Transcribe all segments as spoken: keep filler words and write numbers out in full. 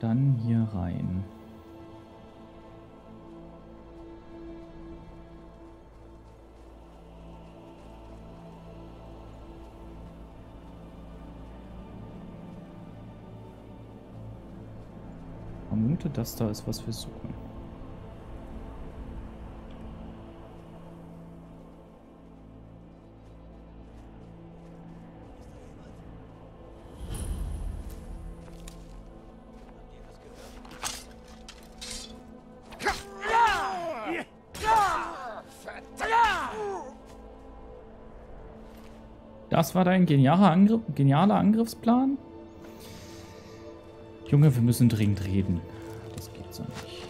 dann hier rein. Ich vermute, das da ist, was wir suchen. Das war dein genialer, Angriff, genialer Angriffsplan? Junge, wir müssen dringend reden. Das geht so nicht.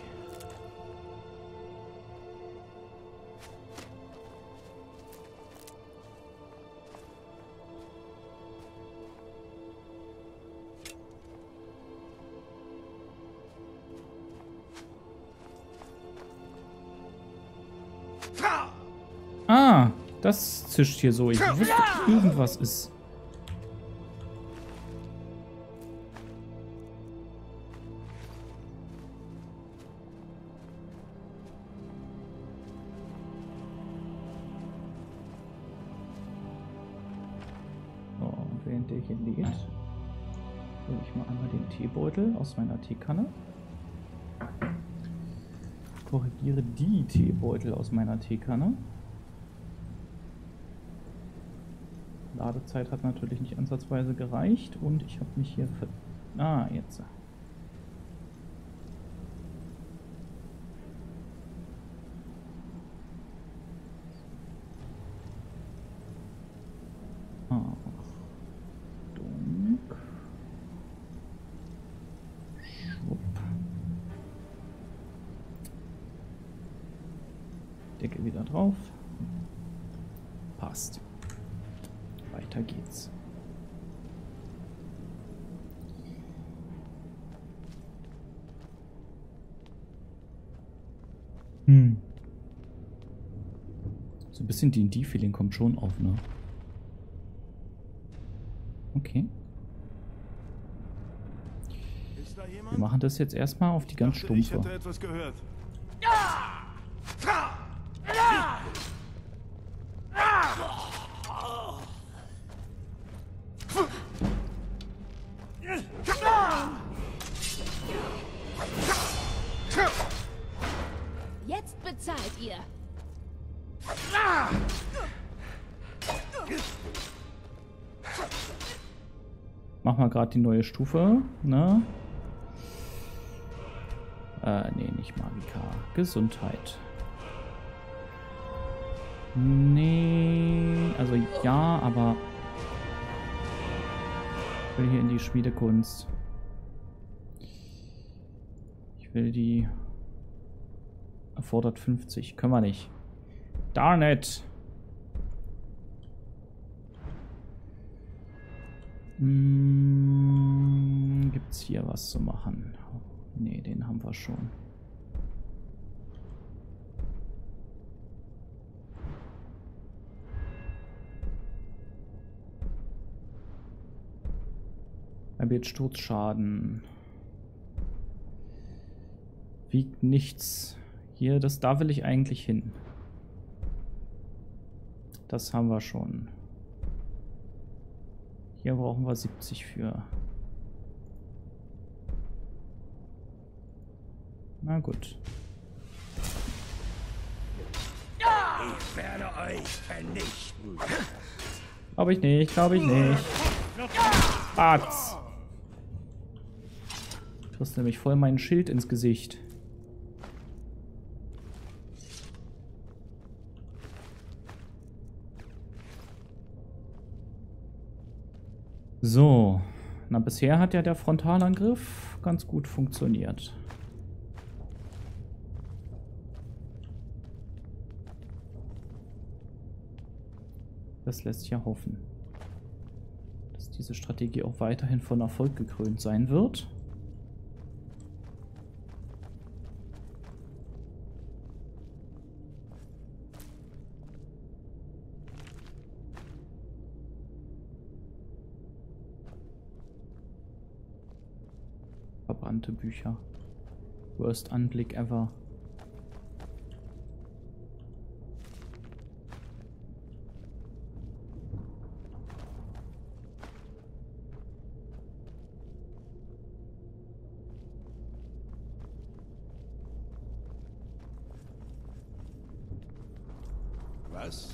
Ah, das zischt hier so. Ich wusste, irgendwas ist. So, und während der hier lädt, hole ich mal einmal den Teebeutel aus meiner Teekanne. Korrigiere die Teebeutel aus meiner Teekanne. Ladezeit hat natürlich nicht ansatzweise gereicht und ich habe mich hier ver... Ah, jetzt. Achtung. Schwupp. Deckel wieder drauf. Passt. Weiter geht's. Hm. So ein bisschen D und D-Feeling kommt schon auf, ne? Okay. Ist da jemand? Wir machen das jetzt erstmal auf die ganz Ich stumpfe. hätte etwas gehört. Jetzt bezahlt ihr. Mach mal gerade die neue Stufe, ne? Äh, nee, nicht Magika. Gesundheit. Nee, also ja, aber ich will hier in die Schmiedekunst. Ich will die erfordert fünfzig. Können wir nicht. Darn it! Hm, gibt's hier was zu machen? Nee, den haben wir schon. Er wird Sturzschaden. Wiegt nichts. Hier, das, da will ich eigentlich hin. Das haben wir schon. Hier brauchen wir siebzig für. Na gut. Ich werde euch vernichten. Glaube ich nicht, glaube ich nicht. Batz. Du kriegst nämlich voll mein Schild ins Gesicht. So. Na, bisher hat ja der Frontalangriff ganz gut funktioniert. Das lässt ja hoffen, dass diese Strategie auch weiterhin von Erfolg gekrönt sein wird. Verbrannte Bücher. Worst Anblick ever. Was?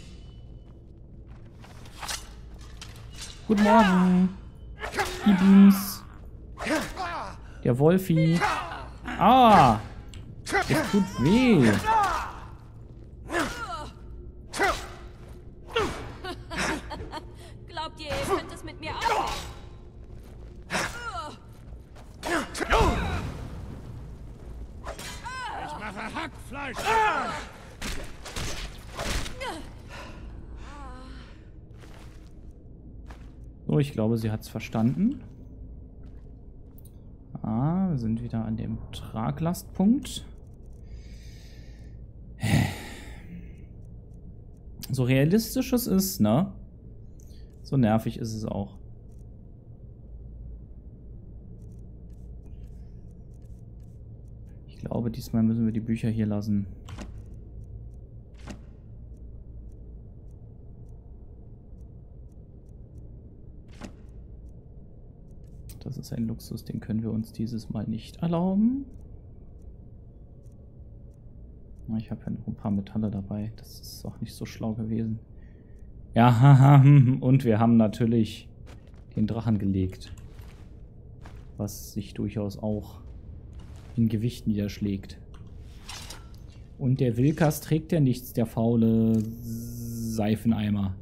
Guten Morgen. Ibis. Der Wolfi. Ah! Das tut weh. Glaubt ihr, ihr könnt es mit mir aufnehmen? Ich mache Hackfleisch. So, ich glaube, sie hat es verstanden. Ah, wir sind wieder an dem Traglastpunkt. So realistisch es ist, ne? So nervig ist es auch. Ich glaube, diesmal müssen wir die Bücher hier lassen. Das ist ein Luxus, den können wir uns dieses Mal nicht erlauben. Ich habe ja noch ein paar Metalle dabei. Das ist auch nicht so schlau gewesen. Ja, haha. Und wir haben natürlich den Drachen gelegt. Was sich durchaus auch in Gewicht niederschlägt. Und der Wilkas trägt ja nichts, der faule Seifeneimer.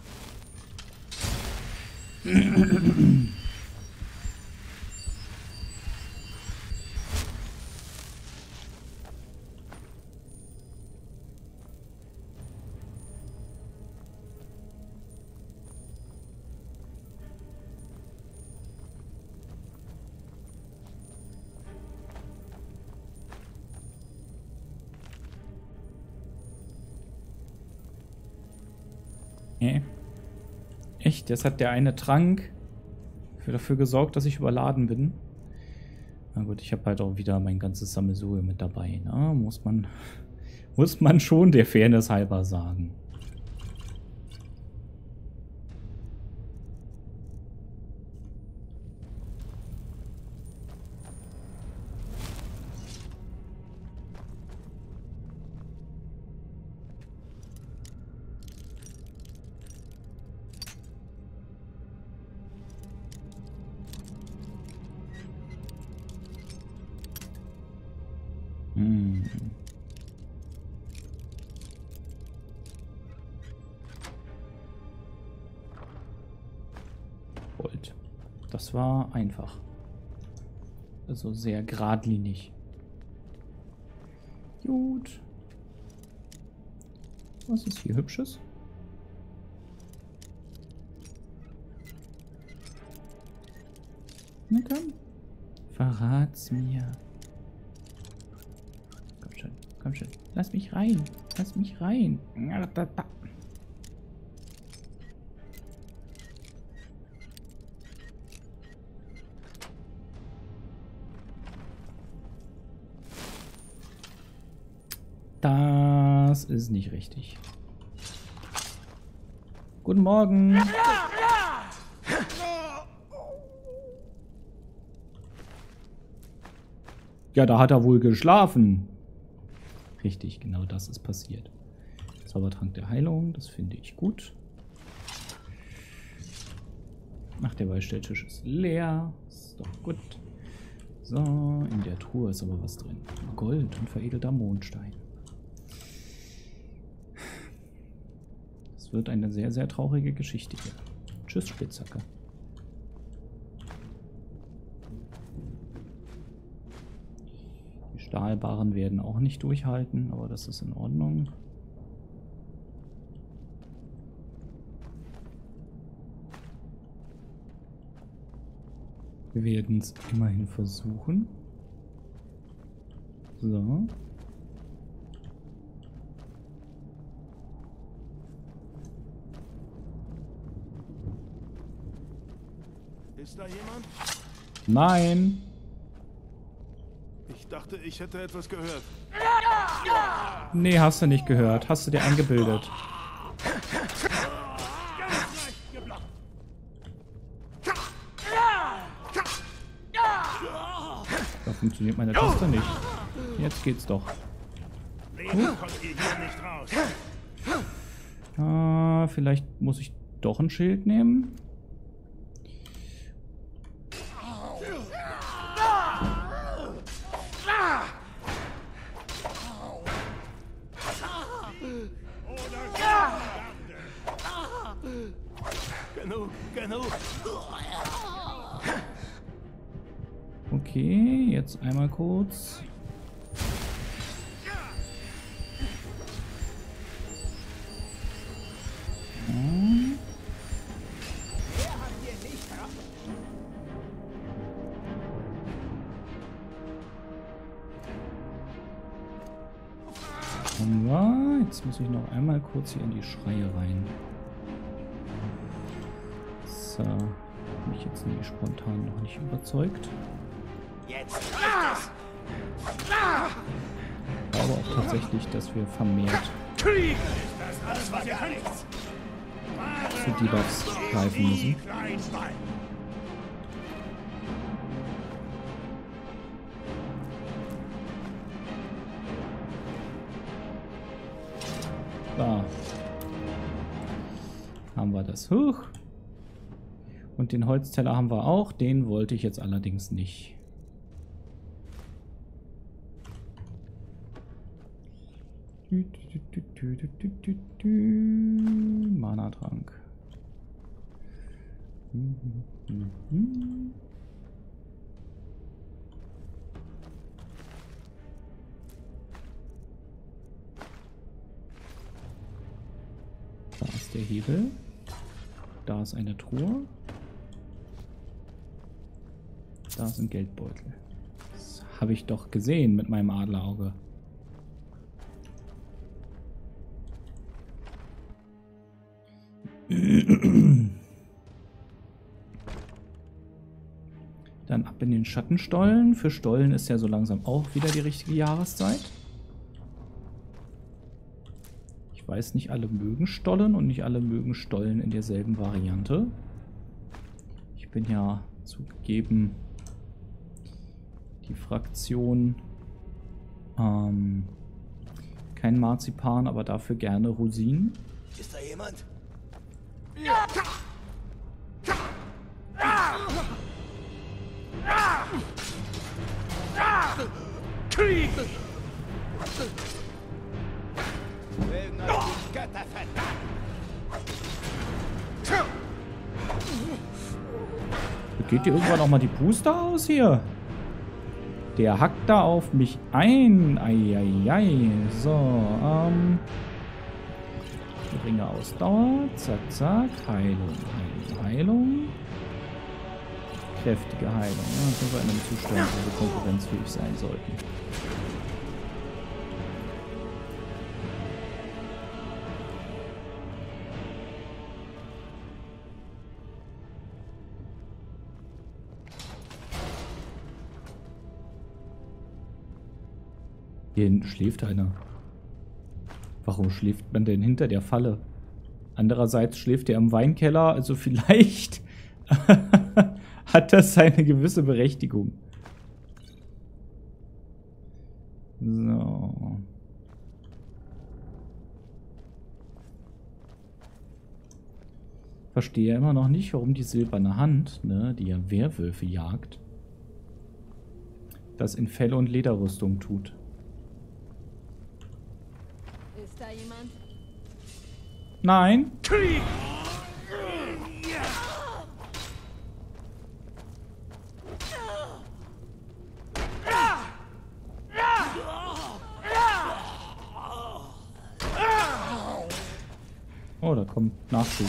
Nee. Echt? Jetzt hat der eine Trank für dafür gesorgt, dass ich überladen bin. Na gut, ich habe halt auch wieder mein ganzes Sammelsurium mit dabei. Ne? Muss man, muss man schon der Fairness halber sagen. Hm. Gold. Das war einfach. Also sehr geradlinig. Gut. Was ist hier Hübsches? Na komm. Verrat's mir. Komm schon, komm schon. Lass mich rein. Lass mich rein. Das ist nicht richtig. Guten Morgen. Ja, da hat er wohl geschlafen. Richtig, genau das ist passiert. Zaubertrank der Heilung, das finde ich gut. Ach, der Beistelltisch ist leer. Ist doch gut. So, in der Truhe ist aber was drin. Gold und veredelter Mondstein. Das wird eine sehr, sehr traurige Geschichte hier. Tschüss, Spitzhacke. Die Stahlbarren werden auch nicht durchhalten, aber das ist in Ordnung. Wir werden es immerhin versuchen. So. Ist da jemand? Nein. dachte, ich hätte etwas gehört. Nee, hast du nicht gehört. Hast du dir eingebildet. Da funktioniert meine Taste nicht. Jetzt geht's doch. Leben kommt ihr hier nicht raus. Ah, vielleicht muss ich doch ein Schild nehmen. Genug, genug. Okay, jetzt einmal kurz. Hm. Ja, jetzt muss ich noch einmal kurz hier in die Schreie rein. So, mich jetzt nämlich spontan noch nicht überzeugt. Jetzt. Ich glaube auch tatsächlich, dass wir vermehrt Krieg! Ist das alles, was ihr könnt? zu Debuffs greifen müssen. Kleinschwein. Da haben wir das hoch. Und den Holzteller haben wir auch. Den wollte ich jetzt allerdings nicht. Mana-Trank. Da ist der Hebel. Da ist eine Truhe. Da ist ein Geldbeutel. Das habe ich doch gesehen mit meinem Adlerauge. Dann ab in den Schattenstollen. Für Stollen ist ja so langsam auch wieder die richtige Jahreszeit. Ich weiß, nicht alle mögen Stollen und nicht alle mögen Stollen in derselben Variante. Ich bin ja zugegeben die Fraktion ähm, kein Marzipan, aber dafür gerne Rosinen. Ist da jemand? Krieg! Mögen euch die Götter verdammt! Geht dir irgendwann auch mal die Puste aus hier? Der hackt da auf mich ein. Eieiei. So, ähm. Geringe Ausdauer. Zack, zack. Heilung, Heilung, Heilung. Kräftige Heilung. Ja, dann sind wir in einem Zustand, wo wir konkurrenzfähig sein sollten. Hier hinten schläft einer. Warum schläft man denn hinter der Falle? Andererseits schläft er im Weinkeller, also vielleicht hat das seine gewisse Berechtigung. So. Verstehe immer noch nicht, warum die silberne Hand, ne, die ja Werwölfe jagt, das in Fell- und Lederrüstung tut. Ist da jemand? Nein. Krieg! Oh, da kommt Nachschub.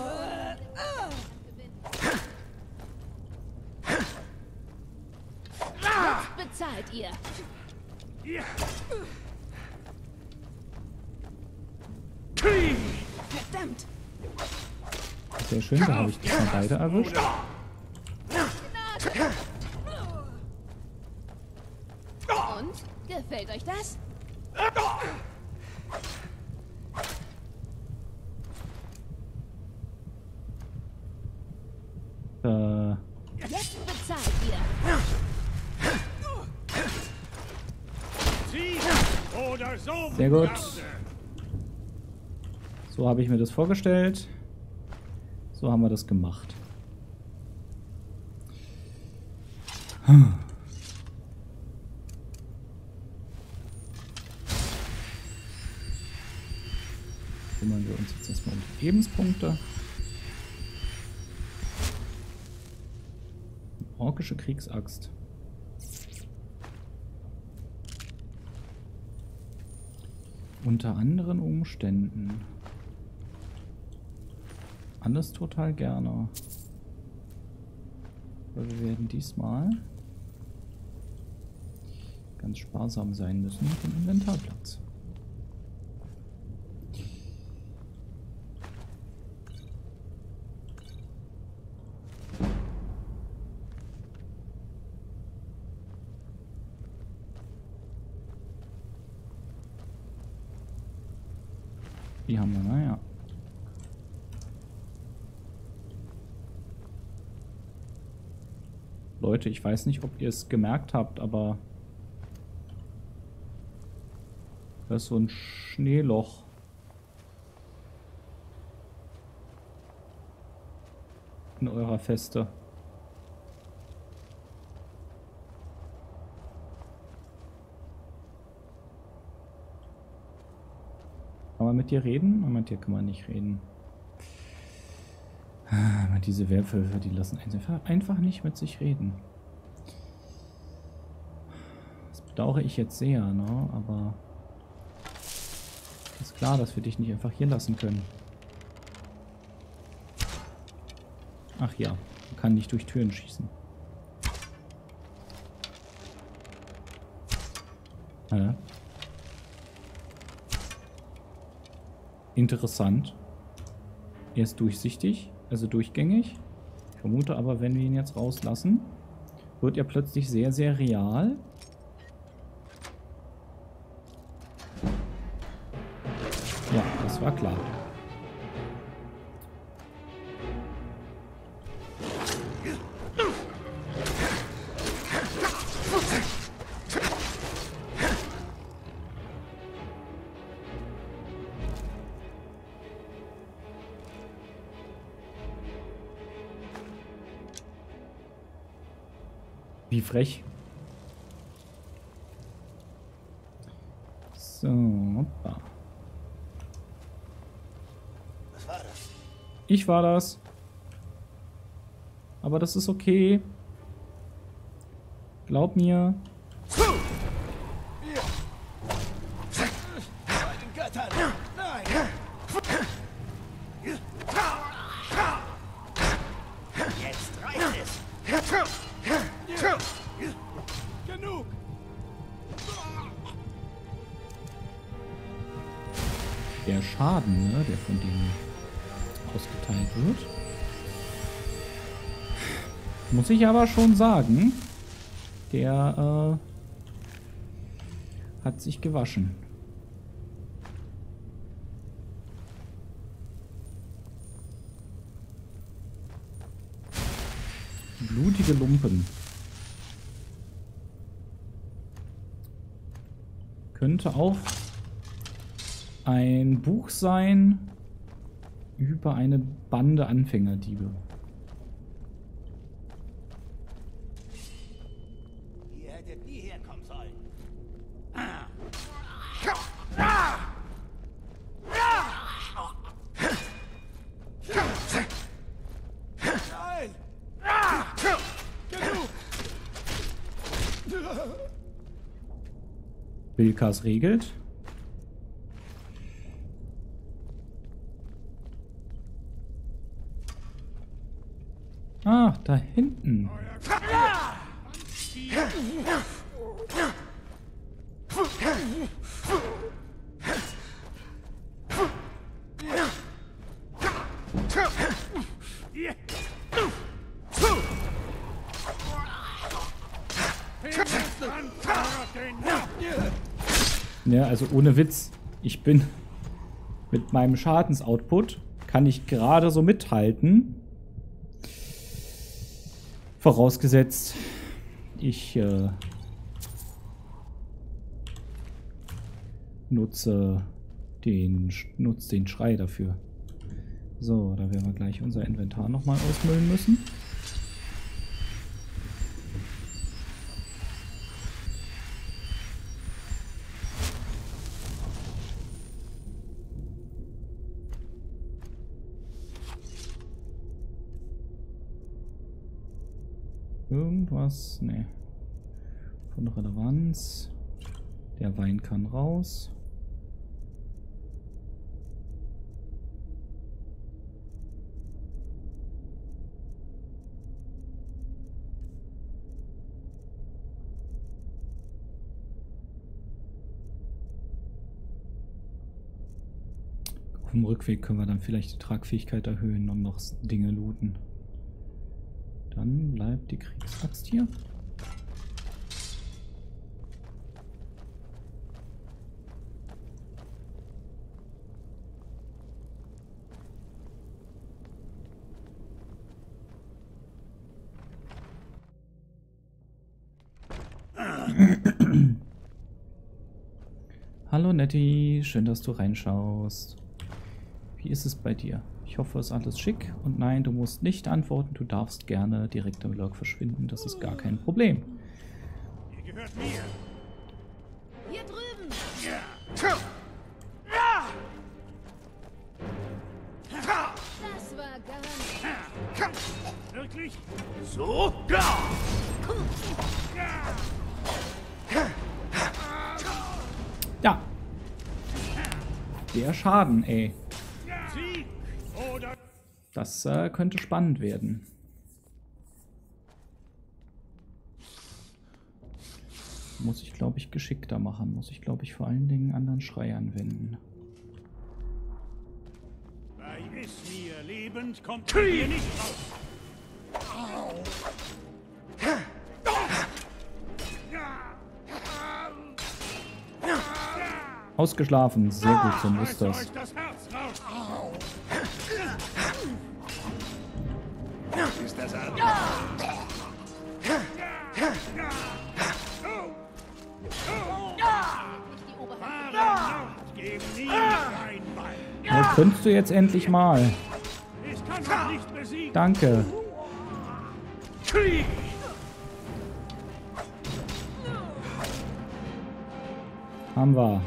Bezahlt ihr. Krieg! Verdammt. Sehr schön, da habe ich diesmal beide erwischt. Und? Gefällt euch das? Äh, Jetzt bezahlt ihr. Oder so. sehr gut. So habe ich mir das vorgestellt. So haben wir das gemacht. Hm. Kümmern wir uns jetzt erstmal um die Lebenspunkte. Orkische Kriegsaxt. Unter anderen Umständen. Alles total gerne. Aber wir werden diesmal ganz sparsam sein müssen mit dem Inventarplatz. Die haben wir, naja. Leute, ich weiß nicht, ob ihr es gemerkt habt, aber da ist so ein Schneeloch. In eurer Feste. Kann man mit dir reden? Mit dir kann man nicht reden. Aber diese Werwölfe, die lassen einfach, einfach nicht mit sich reden. Das bedauere ich jetzt sehr, ne? Aber ist klar, dass wir dich nicht einfach hier lassen können. Ach ja, man kann nicht durch Türen schießen. Ja. Interessant. Er ist durchsichtig, also durchgängig. Ich vermute aber, wenn wir ihn jetzt rauslassen, wird er plötzlich sehr, sehr real. Ja, das war klar. Wie frech. So, hoppa. Was war das? Ich war das. Aber das ist okay. Glaub mir. Bei den Göttern! Nein! Jetzt reicht es! Genug! Der Schaden, ne, der von denen ausgeteilt wird. Muss ich aber schon sagen, der äh, hat sich gewaschen. Blutige Lumpen. Könnte auch ein Buch sein über eine Bande Anfängerdiebe. Ihr hättet nie herkommen sollen. Nein! Genug! Bilkas regelt. Ah, da hinten. Ne, also ohne Witz. Ich bin mit meinem Schadensoutput, kann ich gerade so mithalten. Vorausgesetzt, ich äh, nutze den, nutze den Schrei dafür. So, da werden wir gleich unser Inventar nochmal ausmüllen müssen. Irgendwas? Nee. Von Relevanz. Der Wein kann raus. Auf dem Rückweg können wir dann vielleicht die Tragfähigkeit erhöhen und noch Dinge looten. Dann bleibt die Kriegsaxt hier. Hallo Nettie, schön, dass du reinschaust. Wie ist es bei dir? Ich hoffe, es ist alles schick. Und nein, du musst nicht antworten. Du darfst gerne direkt im Log verschwinden. Das ist gar kein Problem. Ihr gehört mir. Hier drüben. Das war gar nicht. Wirklich? So? Ja. Der Schaden, ey. Sie oder... Das äh, könnte spannend werden. Muss ich, glaube ich, geschickter machen. Muss ich, glaube ich, vor allen Dingen anderen Schrei anwenden. Bei Ismir lebend kommt ihr hier nicht raus. Ausgeschlafen. Sehr gut, so muss Reißt das. euch das Herz raus. Ist das alles? Nicht die Oberhand. Wahre Macht geben nie ein Bein. Ja, könntest du jetzt endlich mal. Ich kann euch nicht besiegen. Danke. Haben wir.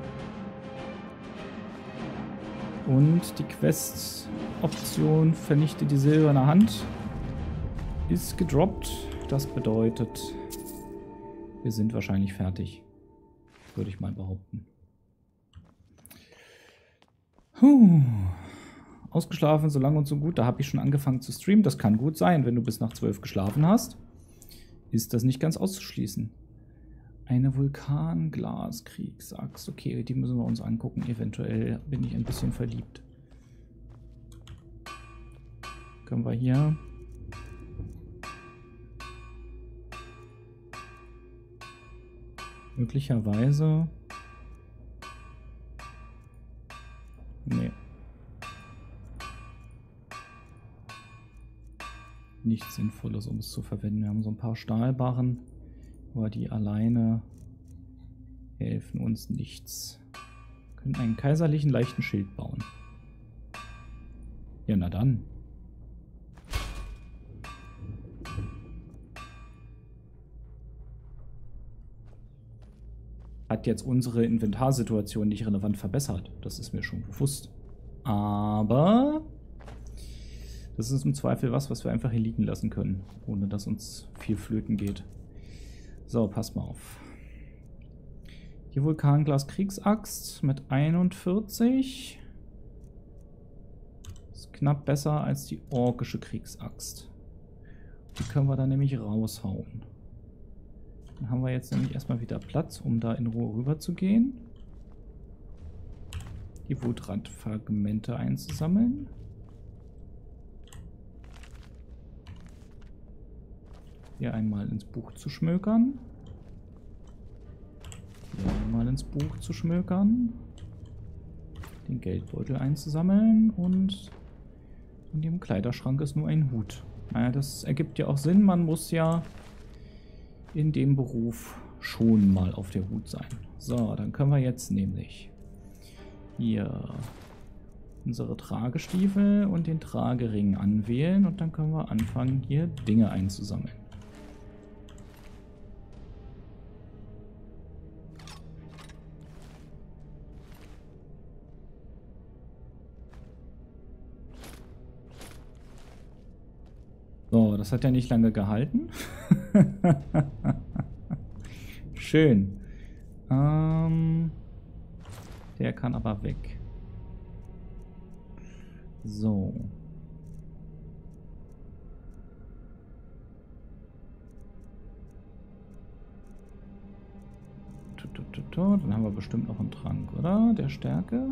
Und die Quest-Option vernichte die silberne Hand ist gedroppt. Das bedeutet, wir sind wahrscheinlich fertig. Würde ich mal behaupten. Puh. Ausgeschlafen, so lang und so gut. Da habe ich schon angefangen zu streamen. Das kann gut sein, wenn du bis nach zwölf geschlafen hast. Ist das nicht ganz auszuschließen. Eine Vulkanglaskriegsachs. Okay, die müssen wir uns angucken. Eventuell bin ich ein bisschen verliebt. Können wir hier... möglicherweise... Nee. Nichts Sinnvolles, um es zu verwenden. Wir haben so ein paar Stahlbarren, aber die alleine helfen uns nichts. Wir können einen kaiserlichen leichten Schild bauen. Ja, na dann. Hat jetzt unsere Inventarsituation nicht relevant verbessert. Das ist mir schon bewusst. Aber das ist im Zweifel was, was wir einfach hier liegen lassen können, ohne dass uns viel flöten geht. So, passt mal auf. Die Vulkanglas-Kriegsaxt mit einundvierzig. Ist knapp besser als die orkische Kriegsaxt. Die können wir dann nämlich raushauen. Dann haben wir jetzt nämlich erstmal wieder Platz, um da in Ruhe rüber zu gehen. Die Wutrandfragmente einzusammeln. Hier einmal ins Buch zu schmökern. Hier einmal ins Buch zu schmökern, den Geldbeutel einzusammeln und in dem Kleiderschrank ist nur ein Hut. Naja, das ergibt ja auch Sinn. Man muss ja in dem Beruf schon mal auf der Hut sein. So, dann können wir jetzt nämlich hier unsere Tragestiefel und den Tragering anwählen und dann können wir anfangen, hier Dinge einzusammeln. So, das hat ja nicht lange gehalten. Schön. Ähm, der kann aber weg. So. Dann haben wir bestimmt noch einen Trank, oder? Der Stärke?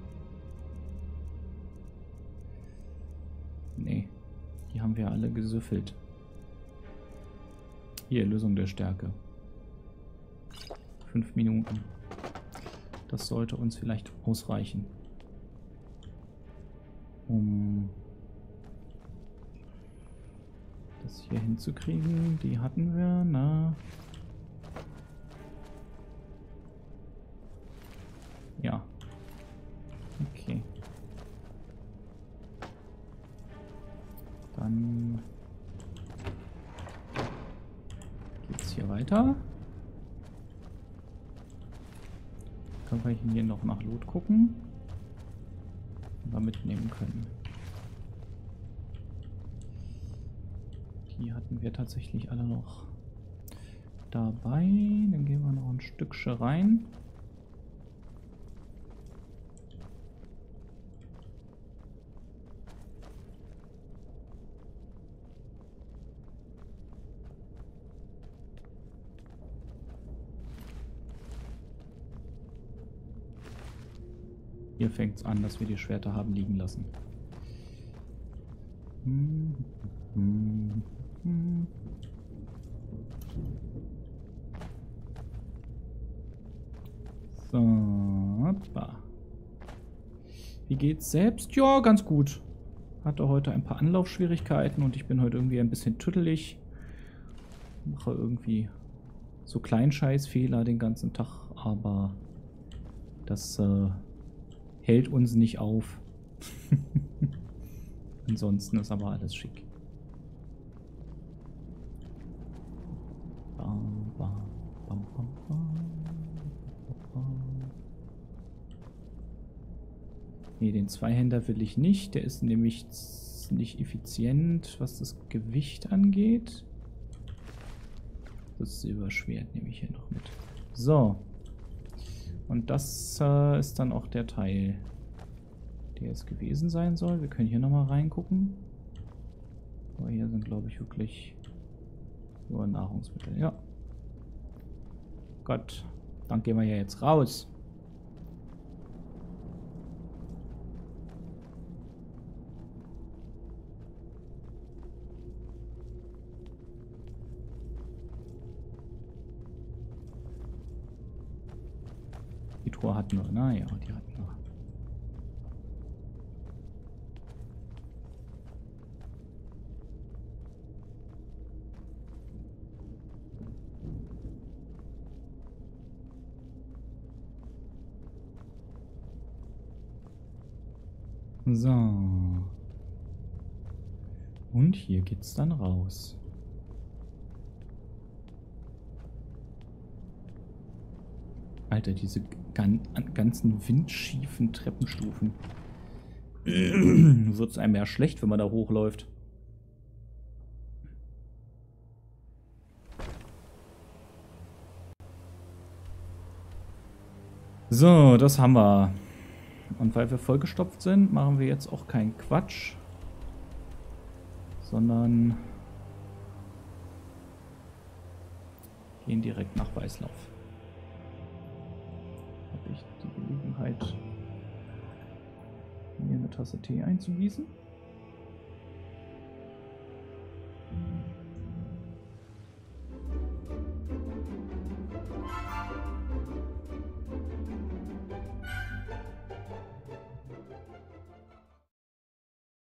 Nee. Die haben wir alle gesüffelt. Hier, Lösung der Stärke. Fünf Minuten. Das sollte uns vielleicht ausreichen. Um das hier hinzukriegen. Die hatten wir, na. Ja. Okay. Dann geht's hier weiter. Können wir hier noch nach Loot gucken, die wir mitnehmen können. Die hatten wir tatsächlich alle noch dabei. Dann gehen wir noch ein Stückchen rein. Hier fängt es an, dass wir die Schwerter haben liegen lassen. So, hoppa. Wie geht's selbst? Ja, ganz gut. Hatte heute ein paar Anlaufschwierigkeiten und ich bin heute irgendwie ein bisschen tüttelig. Mache irgendwie so Kleinscheißfehler den ganzen Tag, aber das äh, hält uns nicht auf. Ansonsten ist aber alles schick. Bam, bam, bam, bam, bam, bam. Nee, den Zweihänder will ich nicht. Der ist nämlich nicht effizient, was das Gewicht angeht. Das Silberschwert nehme ich hier noch mit. So. Und das äh, ist dann auch der Teil, der es gewesen sein soll. Wir können hier nochmal reingucken. Aber hier sind, glaube ich, wirklich nur Nahrungsmittel. Ja. Gott, dann gehen wir ja jetzt raus. Die Truhe hatten wir, naja, die hatten wir. So. Und hier geht's dann raus. Alter, diese gan ganzen windschiefen Treppenstufen. Wird es einem ja schlecht, wenn man da hochläuft. So, das haben wir. Und weil wir vollgestopft sind, machen wir jetzt auch keinen Quatsch, sondern gehen direkt nach Weißlauf. Habe ich die Gelegenheit, mir eine Tasse Tee einzugießen?